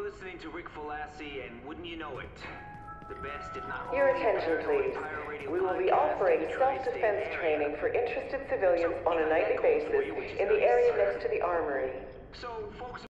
listening to Rick Falassi, and wouldn't you know it, the best, if not Your only attention, please. pirate radio We will be podcast offering in the self-defense tri-state training area. for interested civilians on a nightly So, basis which is in the nice. area next to the armory. So, folks